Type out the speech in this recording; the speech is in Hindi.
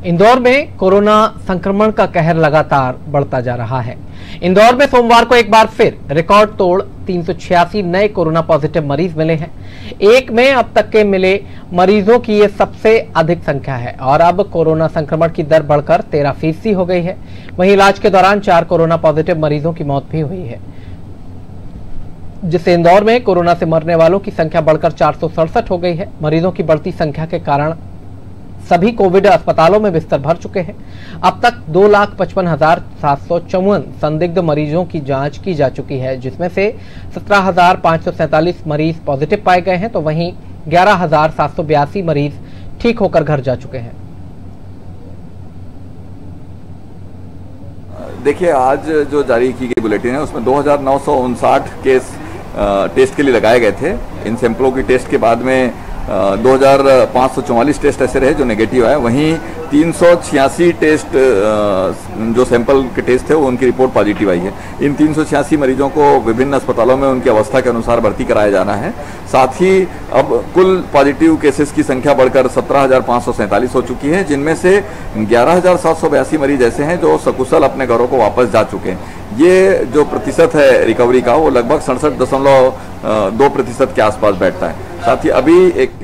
इंदौर में कोरोना संक्रमण का कहर लगातार बढ़ता जा रहा है। इंदौर में सोमवार को एक बार फिर रिकॉर्ड तोड़ 386 नए कोरोना पॉजिटिव मरीज मिले हैं। एक में अब तक के मिले मरीजों की ये सबसे अधिक संख्या है और अब कोरोना संक्रमण की दर बढ़कर 13% हो गई है। वहीं इलाज के दौरान 4 कोरोना पॉजिटिव मरीजों की मौत भी हुई है, जिससे इंदौर में कोरोना से मरने वालों की संख्या बढ़कर 467 हो गई है। मरीजों की बढ़ती संख्या के कारण सभी कोविड अस्पतालों में बिस्तर भर चुके हैं। अब तक 2,55,754 संदिग्ध मरीजों की जांच की जा चुकी है, जिसमें से 17,547 मरीज पॉजिटिव पाए गए हैं, तो वहीं 11,782 मरीज ठीक होकर घर जा चुके हैं। देखिए, आज जो जारी की गई बुलेटिन है उसमें 2,959 केस टेस्ट के लिए लगाए गए थे। इन सैंपलों की टेस्ट के बाद में 2,544 टेस्ट ऐसे रहे जो नेगेटिव आए। वहीं 386 टेस्ट जो सैंपल के टेस्ट थे वो उनकी रिपोर्ट पॉजिटिव आई है। इन 386 मरीजों को विभिन्न अस्पतालों में उनकी अवस्था के अनुसार भर्ती कराया जाना है। साथ ही अब कुल पॉजिटिव केसेस की संख्या बढ़कर 17,547 हो चुकी है, जिनमें से 11,782 मरीज ऐसे हैं जो सकुशल अपने घरों को वापस जा चुके हैं। ये जो प्रतिशत है रिकवरी का वो लगभग 67.2% के आसपास बैठता है। साथ ही अभी एक